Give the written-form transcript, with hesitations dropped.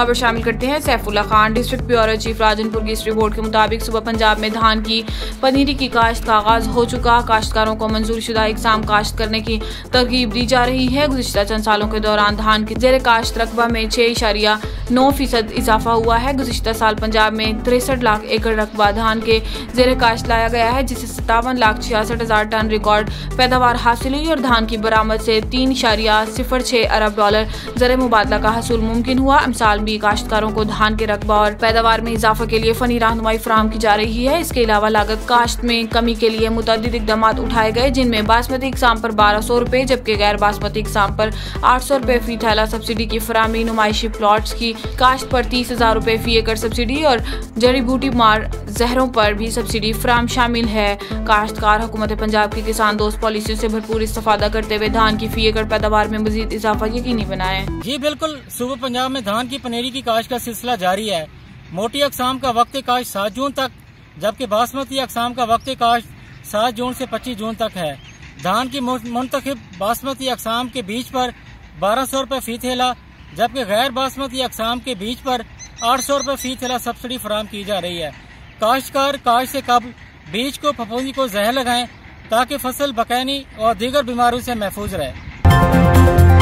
खबर शामिल करते हैं Saifullah Khan. District bureau chief Rajanpur की इस रिपोर्ट के मुताबिक सुबह पंजाब में धान की पनीरी की काश्त का आगाज हो चुका। काश्तकारों को मंजूरशुदा इकसाम काश्त करने की तरगीब दी जा रही है। गुज़िश्ता चंद सालों के दौरान धान के जेर काश्त रकबा में 6.9% इजाफा हुआ है। गुज़िश्ता साल पंजाब में 63 लाख एकड़ रकबा धान के जेर काश्त लाया गया है, जिससे 57,66,000 टन रिकॉर्ड पैदावार हासिल हुई और धान की बरामद से 3.06 अरब डॉलर ज़र मुबादला का हसूल मुमकिन हुआ। इमसाल भी काश्तकारों को धान के रकबा और पैदावार में इजाफा के लिए फनी रहनुमाई फराहम की जा रही है। इसके अलावा लागत काश्त में कमी के लिए मुतअद्दिद इक़दाम उठाए गए, जिनमें बासमती इकसाम पर 1200 रुपए जबकि गैर बासमती इकसाम पर 800 रुपए फी थैला सब्सिडी की फराहमी, नुमाइशी प्लॉट्स की काश्त पर 30,000 रुपए फी एकड़ सब्सिडी और जड़ी बूटी मार जहरों पर भी सब्सिडी फराहम शामिल है। काश्तकार हुकूमत पंजाब की किसान दोस्त पॉलिसियों से भरपूर इस्तेफादा करते हुए धान की फी एकड़ पैदावार में मजीद इजाफा यकीनी बनाए। जी बिल्कुल, सूबे पंजाब में धान की पनीरी की काश्त का सिलसिला जारी है। मोटी अकसाम का वक्त काश्त 7 जून तक जबकि बासमती अकसाम का वक्त काश्त 7 जून से 25 जून तक है। धान की मुंतखब बासमती अकसाम के बीज पर 1200 रुपए फी थैला जबकि गैर बासमती अकसाम के बीज पर 800 रुपए फी थैला सब्सिडी फराहम की जा रही है। काश्तकार काश्त से कबल बीज को फफूंदी को जहर लगाएं ताकि फसल बकैनी और दीगर बीमारियों से महफूज रहे।